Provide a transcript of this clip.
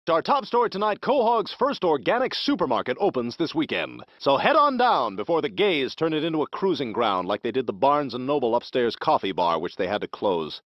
Our top story tonight, Quahog's first organic supermarket opens this weekend. So head on down before the gays turn it into a cruising ground like they did the Barnes & Noble upstairs coffee bar, which they had to close.